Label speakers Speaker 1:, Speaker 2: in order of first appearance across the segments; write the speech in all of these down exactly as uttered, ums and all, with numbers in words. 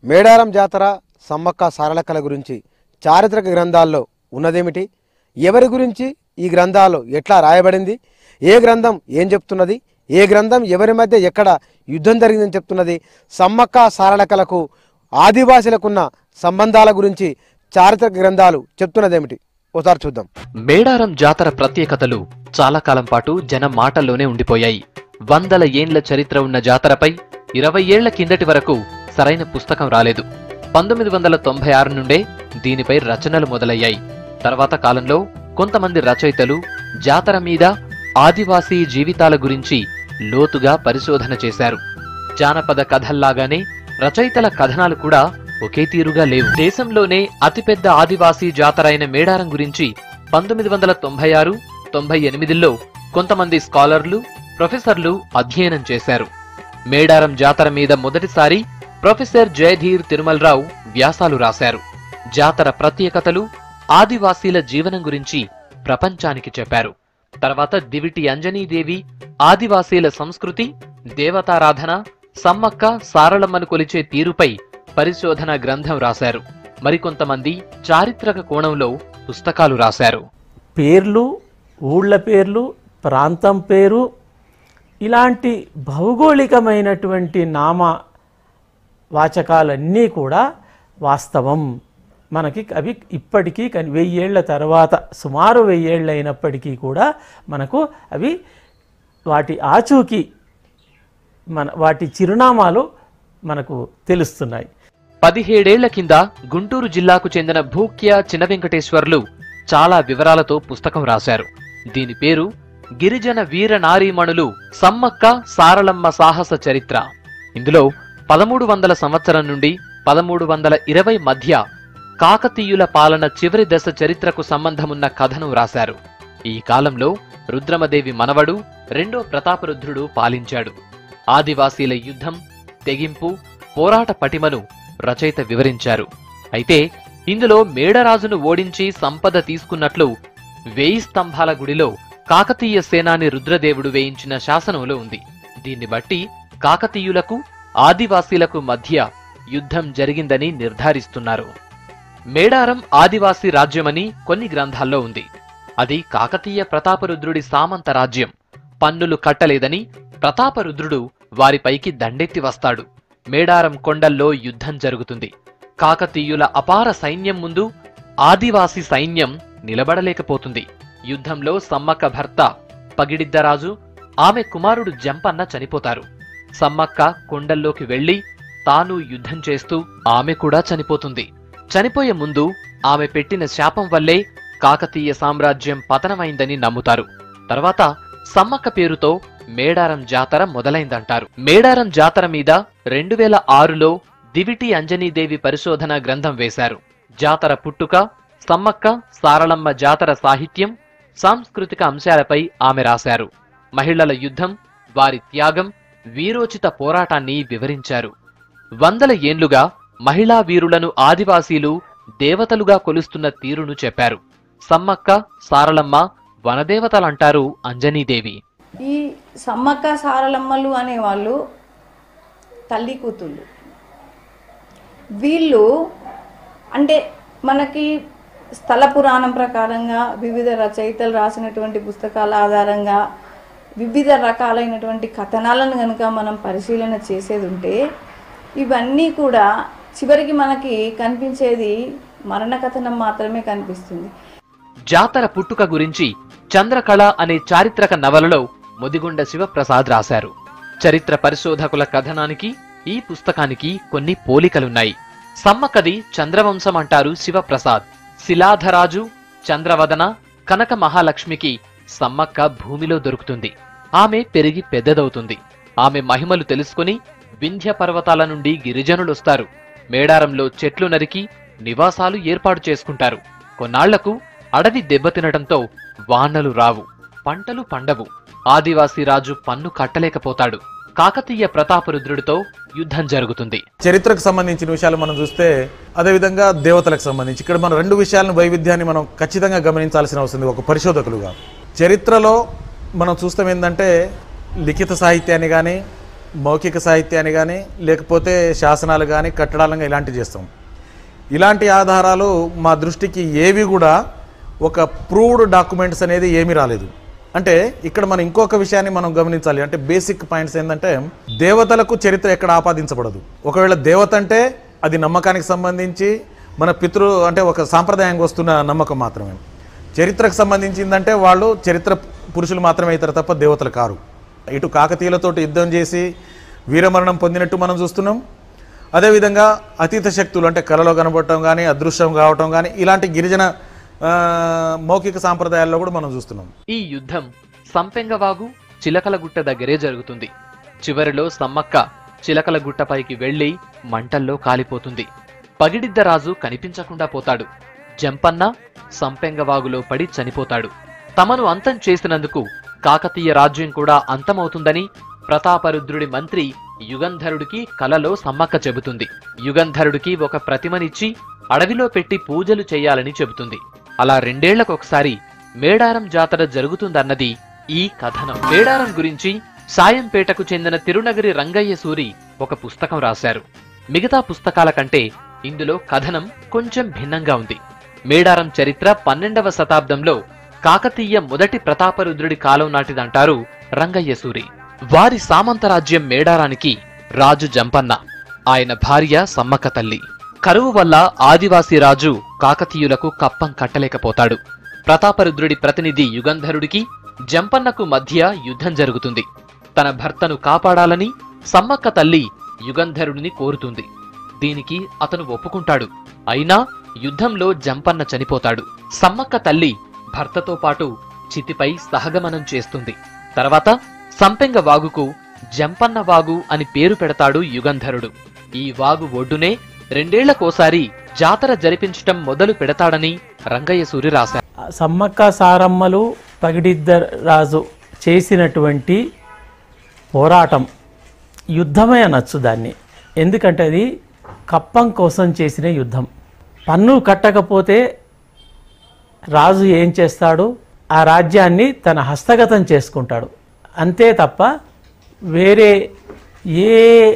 Speaker 1: మేడారం జాతర సమ్మక్క సారలక్కల గురించి చారిత్రక గ్రంథాల్లో ఉన్నదేమిటి? ఎవరి గురించి ఈ గ్రంథాలు ఎట్లా రాయబడింది? ఏ గ్రంథం ఏం చెప్తున్నది? ఏ గ్రంథం ఎవరి మధ్య ఎక్కడ యుద్ధం జరిగిందని చెప్తున్నది? సమ్మక్క సారలక్కలకు ఆదివాసులకున్న సంబంధాల గురించి చారిత్రక గ్రంథాలు చెప్తున్నదేమిటి? ఒకసారి చూద్దాం.
Speaker 2: మేడారం జాతర ప్రత్యేకతలు చాలా కాలం పాటు జనం మాటల్లోనే ఉండిపోయాయి. వందల ఏండ్ల చరిత్ర ఉన్న జాతరపై ఇరవై ఏళ్ల కిందటి వరకు సరైన పుస్తకం రాలేదు. పంతొమ్మిది వందల తొంభై ఆరు నుండే దీనిపై రచనలు మొదలయ్యాయి. తర్వాత కాలంలో కొంతమంది రచయితలు జాతర మీద ఆదివాసీ జీవితాల గురించి లోతుగా పరిశోధన చేశారు. జానపద కథల్లాగానే రచయితల కథనాలు కూడా ఒకే తీరుగా లేవు. దేశంలోనే అతిపెద్ద ఆదివాసీ జాతర అయిన మేడారం గురించి పంతొమ్మిది వందల తొంభై ఆరు తొంభై ఎనిమిదిలో కొంతమంది స్కాలర్లు ప్రొఫెసర్లు అధ్యయనం చేశారు. మేడారం జాతర మీద మొదటిసారి ప్రొఫెసర్ జయధీర్ తిరుమలరావు వ్యాసాలు రాశారు. జాతర ప్రత్యేకతలు, ఆదివాసీల జీవనం గురించి ప్రపంచానికి చెప్పారు. తర్వాత దివిటి అంజనీదేవి, ఆదివాసీల సంస్కృతి, దేవతారాధన, సమ్మక్క సారళమ్మను కొలిచే తీరుపై పరిశోధన గ్రంథం రాశారు. మరికొంతమంది చారిత్రక కోణంలో పుస్తకాలు రాశారు.
Speaker 3: పేర్లు, ఊళ్ళ పేర్లు, ప్రాంతం పేరు, ఇలాంటి భౌగోళికమైనటువంటి నామ వాచకాలన్నీ కూడా వాస్తవం. మనకి అవి ఇప్పటికీ కానీ వెయ్యేళ్ల తర్వాత, సుమారు వెయ్యేళ్ళు అయినప్పటికీ కూడా మనకు అవి వాటి ఆచూకీ మన వాటి చిరునామాలు మనకు తెలుస్తున్నాయి.
Speaker 2: పదిహేడేళ్ల కింద గుంటూరు జిల్లాకు చెందిన భూక్య చిన్న వెంకటేశ్వర్లు చాలా వివరాలతో పుస్తకం రాశారు. దీని పేరు గిరిజన వీర నారీమణులు సమ్మక్క సారళమ్మ సాహస చరిత్ర. ఇందులో పదమూడు వందల సంవత్సరం నుండి పదమూడు వందల ఇరవై మధ్య కాకతీయుల పాలన చివరి దశ చరిత్రకు సంబంధమున్న కథను రాశారు. ఈ కాలంలో రుద్రమదేవి మనవడు రెండో ప్రతాపరుద్రుడు పాలించాడు. ఆదివాసీల యుద్ధం, తెగింపు, పోరాట పటిమను రచయిత వివరించారు. అయితే ఇందులో మేడరాజును ఓడించి సంపద తీసుకున్నట్లు వేయి స్తంభాల గుడిలో కాకతీయ సేనాని రుద్రదేవుడు వేయించిన శాసనంలో ఉంది. దీన్ని బట్టి కాకతీయులకు ఆదివాసీలకు మధ్య యుద్ధం జరిగిందని నిర్ధారిస్తున్నారు. మేడారం ఆదివాసీ రాజ్యమని కొన్ని గ్రంథాల్లో ఉంది. అది కాకతీయ ప్రతాపరుద్రుడి సామంత రాజ్యం. పన్నులు కట్టలేదని ప్రతాపరుద్రుడు వారిపైకి దండెత్తి వస్తాడు. మేడారం కొండల్లో యుద్ధం జరుగుతుంది. కాకతీయుల అపార సైన్యం ముందు ఆదివాసీ సైన్యం నిలబడలేకపోతుంది. యుద్ధంలో సమ్మక్క భర్త పగిడిద్దరాజు, ఆమె కుమారుడు జంపన్న చనిపోతారు. సమ్మక్క కొండల్లోకి వెళ్లి తాను యుద్ధం చేస్తూ ఆమె కూడా చనిపోతుంది. చనిపోయే ముందు ఆమె పెట్టిన శాపం వల్లే కాకతీయ సామ్రాజ్యం పతనమైందని నమ్ముతారు. తర్వాత సమ్మక్క పేరుతో మేడారం జాతర మొదలైందంటారు. మేడారం జాతర మీద రెండు వేల ఆరులో దివిటి అంజనీదేవి పరిశోధన గ్రంథం వేశారు. జాతర పుట్టుక, సమ్మక్క సారళమ్మ జాతర సాహిత్యం, సాంస్కృతిక అంశాలపై ఆమె రాశారు. మహిళల యుద్ధం, వారి త్యాగం, వీరోచిత పోరాటాన్ని వివరించారు. వందల ఏండ్లుగా మహిళా వీరులను ఆదివాసీలు దేవతలుగా కొలుస్తున్న తీరును చెప్పారు. సమ్మక్క సారళమ్మ వనదేవతలంటారు అంజనీదేవి.
Speaker 4: ఈ సమ్మక్క సారలమ్మలు అనేవాళ్ళు తల్లి కూతుళ్ళు. వీళ్ళు అంటే మనకి స్థల పురాణం ప్రకారంగా వివిధ రచయితలు రాసినటువంటి పుస్తకాల ఆధారంగా వివిధ రకాలైనటువంటి కథనాలను కనుక మనం పరిశీలన చేసేది ఉంటే ఇవన్నీ కూడా చివరికి మనకి కనిపించేది మరణ కథనం మాత్రమే కనిపిస్తుంది.
Speaker 2: జాతర పుట్టుక గురించి చంద్రకళ అనే చారిత్రక నవలలో ముదిగొండ శివప్రసాద్ రాశారు. చరిత్ర పరిశోధకుల కథనానికి ఈ పుస్తకానికి కొన్ని పోలికలున్నాయి. సమ్మక్కది చంద్రవంశం అంటారు శివప్రసాద్. శిలాధరాజు, చంద్రవదన, కనక మహాలక్ష్మికి సమ్మక్క భూమిలో దొరుకుతుంది. ఆమె పెరిగి పెద్దదవుతుంది. ఆమె మహిమలు తెలుసుకుని వింధ్య పర్వతాల నుండి గిరిజనులొస్తారు. మేడారంలో చెట్లు నరికి నివాసాలు ఏర్పాటు చేసుకుంటారు. కొన్నాళ్లకు అడవి దెబ్బతినటంతో వానలు రావు, పంటలు పండవు. ఆదివాసీ రాజు పన్ను కట్టలేకపోతాడు. కాకతీయ ప్రతాపరుద్రుడితో యుద్ధం జరుగుతుంది.
Speaker 5: చరిత్రకు సంబంధించిన విషయాలు మనం చూస్తే అదేవిధంగా దేవతలకు సంబంధించి ఇక్కడ మనం రెండు విషయాలను వైవిధ్యాన్ని మనం ఖచ్చితంగా గమనించాల్సిన అవసరం ఉంది. ఒక పరిశోధకులుగా చరిత్రలో మనం చూస్తాం ఏంటంటే లిఖిత సాహిత్యాన్ని కానీ మౌఖిక సాహిత్యాన్ని కానీ లేకపోతే శాసనాలు కానీ కట్టడాలను ఇలాంటివి చేస్తాం. ఇలాంటి ఆధారాలు మా దృష్టికి ఏవి కూడా ఒక ప్రూవ్డ్ డాక్యుమెంట్స్ అనేది ఏమీ రాలేదు. అంటే ఇక్కడ మనం ఇంకొక విషయాన్ని మనం గమనించాలి. అంటే బేసిక్ పాయింట్స్ ఏంటంటే దేవతలకు చరిత్ర ఎక్కడ ఆపాదించబడదు. ఒకవేళ దేవత అంటే అది నమ్మకానికి సంబంధించి మన పితృ అంటే ఒక సాంప్రదాయంగా వస్తున్న నమ్మకం మాత్రమే. చరిత్రకు సంబంధించిందంటే వాళ్ళు చరిత్ర పురుషులు మాత్రమే అవుతారు తప్ప దేవతలు కారు. ఇటు కాకతీయులతో యుద్ధం చేసి వీరమరణం పొందినట్టు మనం చూస్తున్నాం. అదేవిధంగా అతీత శక్తులు అంటే కళలో కనబడటం కానీ అదృశ్యం కావటం కానీ ఇలాంటి గిరిజన మౌఖిక సాంప్రదాయాల్లో కూడా మనం చూస్తున్నాం.
Speaker 2: ఈ యుద్ధం సంపెంగవాగు చిలకలగుట్ట దగ్గరే జరుగుతుంది. చివరిలో సమ్మక్క చిలకలగుట్టపైకి వెళ్లి మంటల్లో కాలిపోతుంది. పగిడిద్దరాజు కనిపించకుండా పోతాడు. జంపన్న సంపెంగవాగులో పడి చనిపోతాడు. తమను అంతం చేసినందుకు కాకతీయ రాజ్యం కూడా అంతమవుతుందని ప్రతాపరుద్రుడి మంత్రి యుగంధరుడికి కలలో సమ్మక్క చెబుతుంది. యుగంధరుడికి ఒక ప్రతిమనిచ్చి అడవిలో పెట్టి పూజలు చేయాలని చెబుతుంది. అలా రెండేళ్లకొకసారి మేడారం జాతర జరుగుతుందన్నది ఈ కథనం. మేడారం గురించి సాయంపేటకు చెందిన తిరునగరి రంగయ్య సూరి ఒక పుస్తకం రాశారు. మిగతా పుస్తకాల కంటే ఇందులో కథనం కొంచెం భిన్నంగా ఉంది. మేడారం చరిత్ర పన్నెండవ శతాబ్దంలో కాకతీయ మొదటి ప్రతాపరుద్రుడి కాలం నాటిదంటారు రంగయ్య సూరి. వారి సామంతరాజ్యం మేడారానికి రాజు జంపన్న, ఆయన భార్య సమ్మక్క తల్లి. కరువు వల్ల ఆదివాసీ రాజు కాకతీయులకు కప్పం కట్టలేకపోతాడు. ప్రతాపరుద్రుడి ప్రతినిధి యుగంధరుడికి జంపన్నకు మధ్య యుద్ధం జరుగుతుంది. తన భర్తను కాపాడాలని సమ్మక్క తల్లి యుగంధరుడిని కోరుతుంది. దీనికి అతను ఒప్పుకుంటాడు. అయినా యుద్ధంలో జంపన్న చనిపోతాడు. సమ్మక్క తల్లి భర్తతో పాటు చితిపై సహగమనం చేస్తుంది. తర్వాత సంపెంగ వాగుకు జంపన్న వాగు అని పేరు పెడతాడు యుగంధరుడు. ఈ వాగు ఒడ్డునే రెండేళ్లకోసారి జాతర జరిపించటం మొదలు పెడతాడని రంగయ్య సూరి రాశారు.
Speaker 3: సమ్మక్క సారమ్మలు పగిడిద్దరాజు చేసినటువంటి పోరాటం యుద్ధమే అనొచ్చు దాన్ని. ఎందుకంటే అది కప్పం కోసం చేసిన యుద్ధం. పన్ను కట్టకపోతే రాజు ఏం చేస్తాడు? ఆ రాజ్యాన్ని తన హస్తగతం చేసుకుంటాడు. అంతే తప్ప వేరే ఏ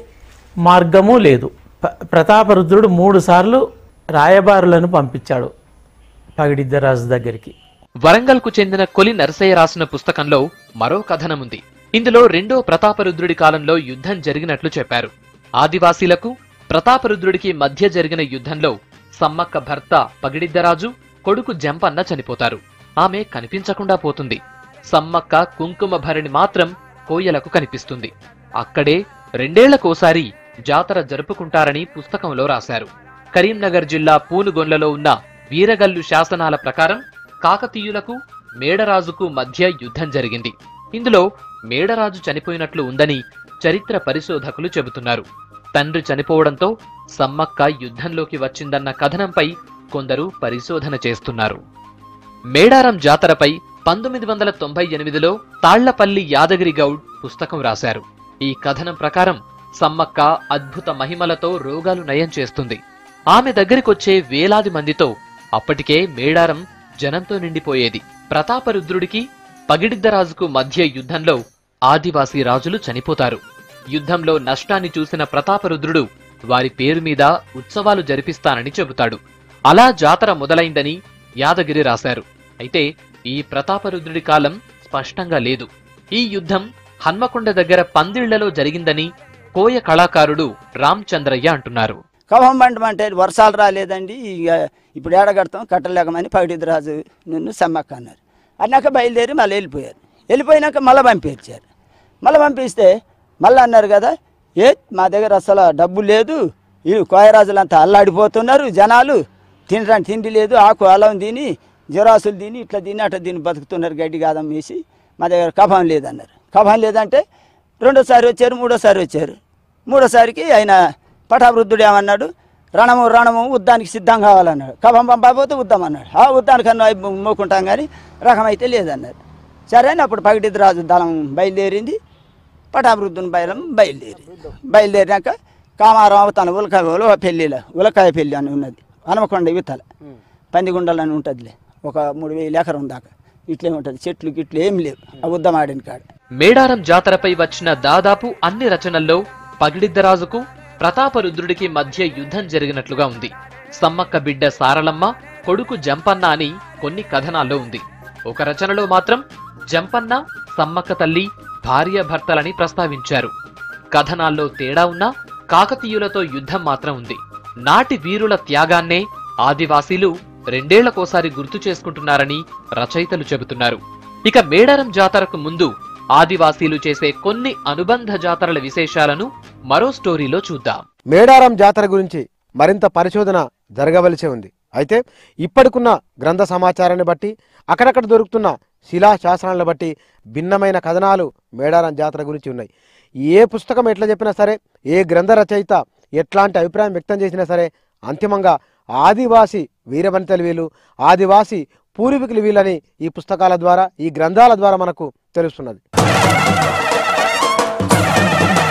Speaker 3: మార్గము లేదు. ప్రతాపరుద్రుడు మూడు సార్లు రాయబారులను పంపించాడు పగిడిద్దరాజు దగ్గరికి.
Speaker 2: వరంగల్కు చెందిన కొలి నరసయ్య రాసిన పుస్తకంలో మరో కథనముంది. ఇందులో రెండో ప్రతాపరుద్రుడి కాలంలో యుద్ధం జరిగినట్లు చెప్పారు. ఆదివాసీలకు ప్రతాపరుద్రుడికి మధ్య జరిగిన యుద్ధంలో సమ్మక్క భర్త పగిడిద్దరాజు, కొడుకు జంపన్న చనిపోతారు. ఆమె కనిపించకుండా పోతుంది. సమ్మక్క కుంకుమ భరిణి మాత్రం కోయలకు కనిపిస్తుంది. అక్కడే రెండేళ్లకోసారి జాతర జరుపుకుంటారని పుస్తకంలో రాశారు. కరీంనగర్ జిల్లా పూనుగొండ్లలో ఉన్న వీరగల్లు శాసనాల ప్రకారం కాకతీయులకు మేడరాజుకు మధ్య యుద్ధం జరిగింది. ఇందులో మేడరాజు చనిపోయినట్లు ఉందని చరిత్ర పరిశోధకులు చెబుతున్నారు. తండ్రి చనిపోవడంతో సమ్మక్క యుద్ధంలోకి వచ్చిందన్న కథనంపై కొందరు పరిశోధన చేస్తున్నారు. మేడారం జాతరపై పంతొమ్మిది వందల తొంభై ఎనిమిదిలో తాళ్లపల్లి యాదగిరి గౌడ్ పుస్తకం రాశారు. ఈ కథనం ప్రకారం సమ్మక్క అద్భుత మహిమలతో రోగాలు నయం చేస్తుంది. ఆమె దగ్గరికొచ్చే వేలాది మందితో అప్పటికే మేడారం జనంతో నిండిపోయేది. ప్రతాపరుద్రుడికి పగిడిద్దరాజుకు మధ్య యుద్ధంలో ఆదివాసీ రాజులు చనిపోతారు. యుద్ధంలో నష్టాన్ని చూసిన ప్రతాపరుద్రుడు వారి పేరు మీద ఉత్సవాలు జరిపిస్తానని చెబుతాడు. అలా జాతర మొదలైందని యాదగిరి రాశారు. అయితే ఈ ప్రతాపరుద్రుడి కాలం స్పష్టంగా లేదు. ఈ యుద్ధం హన్మకొండ దగ్గర పందిళ్లలో జరిగిందని కోయ కళాకారుడు రామచంద్రయ్య అంటున్నారు.
Speaker 6: కవం బండమంటే వర్షాలు రాలేదండి, ఇక ఇప్పుడు ఏడగడతాం కట్టలేకమని పగిడిద్దరాజు నిన్ను సమ్మక్క అన్నారు. అన్నాక బయలుదేరి మళ్ళీ వెళ్ళిపోయారు. వెళ్ళిపోయినాక మళ్ళీ పంపించారు. మళ్ళీ పంపిస్తే మళ్ళీ అన్నారు కదా, ఏ మా దగ్గర అసలు డబ్బు లేదు, ఈ కోయరాజులంతా అల్లాడిపోతున్నారు, జనాలు తినడానికి తిండి లేదు, ఆకు అలం తిని జ్వరాసులు తిని ఇట్లా తిని అట్లా తిని బతుకుతున్నారు, గడ్డి గాదం వేసి మా దగ్గర కఫం లేదన్నారు. కఫం లేదంటే రెండోసారి వచ్చారు, మూడోసారి వచ్చారు. మూడోసారికి ఆయన పటావృద్ధుడు ఏమన్నాడు, రణము రణము ఉద్దానికి సిద్ధం కావాలన్నాడు. కఫం పంపకపోతే ఉద్దాం అన్నాడు. ఆ ఉద్దానికన్నా మోకుంటాం కానీ రకం అయితే లేదన్నారు. సరే అని అప్పుడు పగిడిద్దరాజు దళం బయలుదేరింది, పటావృద్ధుని బయలం బయలుదేరి బయలుదేరినాక కామారం అవతాను ఉలకాయ ఉలవ పెళ్ళిలో ఉలకాయ పెళ్ళి అని ఉన్నది హనుమకొండ యువతల పందిగుండలు అని ఉంటుందిలే, ఒక మూడు వేలు ఎకరం దాకా ఇట్లే ఉంటుంది, చెట్లు గిట్లు ఏం లేవు ఆ ఉద్దం ఆడిన కాడ.
Speaker 2: మేడారం జాతరపై వచ్చిన దాదాపు అన్ని రచనల్లో పగిడిద్దరాజుకు ప్రతాపరుద్రుడికి మధ్య యుద్ధం జరిగినట్లుగా ఉంది. సమ్మక్క బిడ్డ సారలమ్మ, కొడుకు జంపన్న అని కొన్ని కథనాల్లో ఉంది. ఒక రచనలో మాత్రం జంపన్న, సమ్మక్క తల్లి భార్యాభర్తలని ప్రస్తావించారు. కథనాల్లో తేడా ఉన్నా కాకతీయులతో యుద్ధం మాత్రం ఉంది. నాటి వీరుల త్యాగాన్నే ఆదివాసీలు రెండేళ్లకోసారి గుర్తు చేసుకుంటున్నారని రచయితలు చెబుతున్నారు. ఇక మేడారం జాతరకు ముందు ఆదివాసీలు చేసే కొన్ని అనుబంధ జాతరల విశేషాలను మరో స్టోరీలో చూద్దాం.
Speaker 1: మేడారం జాతర గురించి మరింత పరిశోధన జరగవలసి ఉంది. అయితే ఇప్పటికున్న గ్రంథ సమాచారాన్ని బట్టి, అక్కడక్కడ దొరుకుతున్న శిలా శాసనాలను బట్టి భిన్నమైన కథనాలు మేడారం జాతర గురించి ఉన్నాయి. ఏ పుస్తకం ఎట్లా చెప్పినా సరే, ఏ గ్రంథ రచయిత ఎట్లాంటి అభిప్రాయం వ్యక్తం చేసినా సరే, అంతిమంగా ఆదివాసి వీరవనితలు వీళ్ళు, ఆదివాసి పూర్వీకులు వీళ్ళని ఈ పుస్తకాల ద్వారా, ఈ గ్రంథాల ద్వారా మనకు తెలుస్తున్నది.